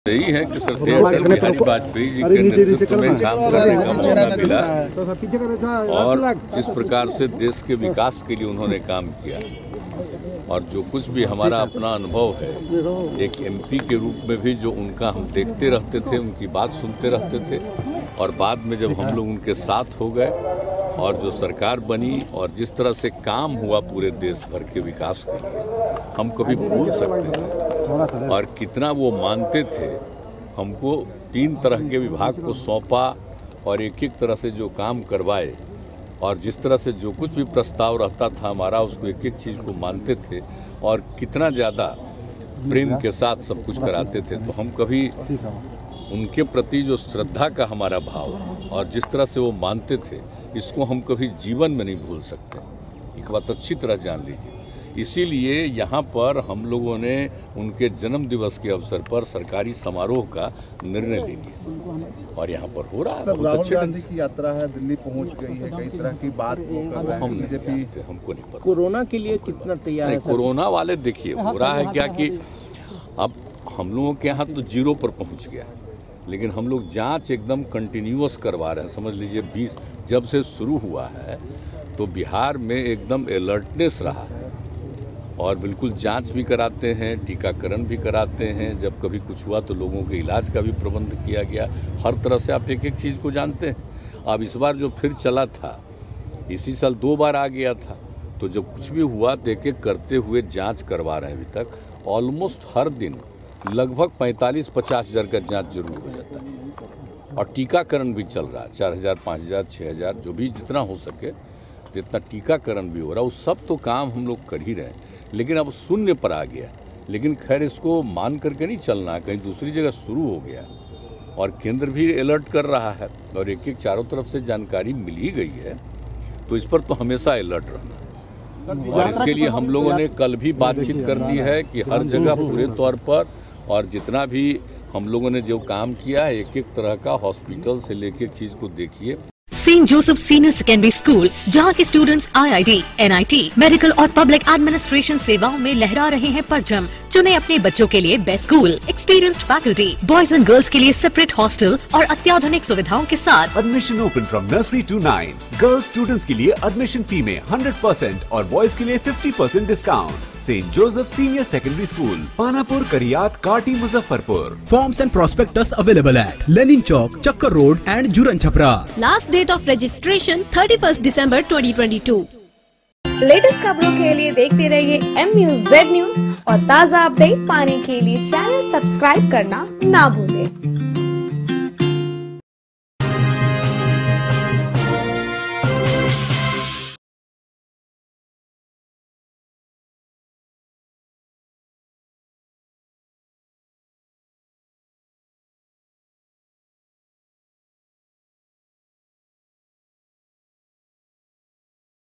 यही है कि श्रद्धेय अटल बिहारी वाजपेयी जी के नेतृत्व में काम करने का मौका मिला और जिस प्रकार से देश के विकास के लिए उन्होंने काम किया और जो कुछ भी हमारा अपना अनुभव है एक एमपी के रूप में भी जो उनका हम देखते रहते थे, उनकी बात सुनते रहते थे और बाद में जब हम लोग उनके साथ हो गए और जो सरकार बनी और जिस तरह से काम हुआ पूरे देश भर के विकास के लिए हम कभी भूल सकते हैं। और कितना वो मानते थे, हमको 3 तरह के विभाग को सौंपा और एक एक तरह से जो काम करवाए और जिस तरह से जो कुछ भी प्रस्ताव रहता था हमारा उसको एक एक चीज़ को मानते थे और कितना ज़्यादा प्रेम के साथ सब कुछ कराते थे। तो हम कभी उनके प्रति जो श्रद्धा का हमारा भाव और जिस तरह से वो मानते थे इसको हम कभी जीवन में नहीं भूल सकते। एक बात अच्छी तरह जान लीजिए। इसीलिए यहाँ पर हम लोगों ने उनके जन्म दिवस के अवसर पर सरकारी समारोह का निर्णय ले लिया और यहाँ पर हो रहा है। बहुत राहुल गांधी की यात्रा है, दिल्ली पहुँच गई है, कई तरह की बात हम बीजेपी हमको नहीं पता। कोरोना के लिए कितना तैयार है? कोरोना वाले देखिए हो रहा है क्या कि अब हम लोगों के यहाँ तो 0 पर पहुँच गया, लेकिन हम लोग जांच एकदम कंटिन्यूअस करवा रहे हैं। समझ लीजिए 20 जब से शुरू हुआ है तो बिहार में एकदम अलर्टनेस रहा है और बिल्कुल जांच भी कराते हैं, टीकाकरण भी कराते हैं। जब कभी कुछ हुआ तो लोगों के इलाज का भी प्रबंध किया गया। हर तरह से आप एक एक चीज़ को जानते हैं। अब इस बार जो फिर चला था, इसी साल 2 बार आ गया था, तो जब कुछ भी हुआ तो एक एक करते हुए जाँच करवा रहे हैं। अभी तक ऑलमोस्ट हर दिन लगभग 45-50 हज़ार का जांच जरूर हो जाता है और टीकाकरण भी चल रहा है। 4000, 5000, 6000 जो भी जितना हो सके जितना टीकाकरण भी हो रहा है उस सब तो काम हम लोग कर ही रहे हैं। लेकिन अब 0 पर आ गया, लेकिन खैर इसको मान करके नहीं चलना, कहीं दूसरी जगह शुरू हो गया और केंद्र भी अलर्ट कर रहा है और एक एक चारों तरफ से जानकारी मिल ही गई है, तो इस पर तो हमेशा अलर्ट रहना। और इसके लिए हम लोगों ने कल भी बातचीत कर दी है कि हर जगह पूरे तौर पर और जितना भी हम लोगों ने जो काम किया है एक एक तरह का हॉस्पिटल से लेके चीज को देखिए। Saint Joseph senior secondary school, जहां के स्टूडेंट्स IIT, NIT, मेडिकल और पब्लिक एडमिनिस्ट्रेशन सेवाओं में लहरा रहे हैं परचम। चुने अपने बच्चों के लिए best school, experienced faculty, boys and girls के लिए सेपरेट हॉस्टल और अत्याधुनिक सुविधाओं के साथ। Admission open from nursery to 9। Girls students के लिए एडमिशन फी में 100% और बॉयज के लिए 50% discount. Saint Joseph senior secondary school, Panapur, Kariyat, Kati, Muzaffarpur. Forms and prospectus available at Lenin Chowk, Chakkar Road and Juran Chhapra. Last date of registration 31st December 2022। Latest खबरों के लिए देखते रहिए MUZ न्यूज और ताज़ा अपडेट पाने के लिए चैनल सब्सक्राइब करना ना भूलें।